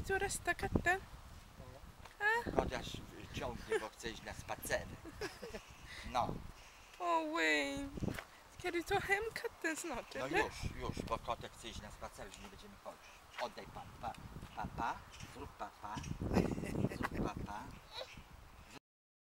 tu resta katten? Chociaż ciągnie, bo chce iść na spacery. No. Åh Wayne. Ska du ta hem katten snart No eller? już, bo kotek chce iść na spacer, już nie będziemy chodzić. Oddaj pan, pa, zrób papa, zrób papa.